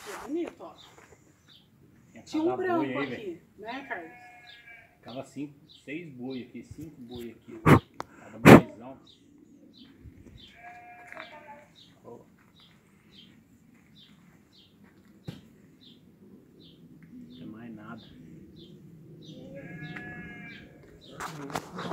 É bonito, ó. Tinha um branco aí, aqui, né, Carlos? Ficava 6 boi aqui, 5 boi aqui. Cada boizão. Oh. Não tem mais nada.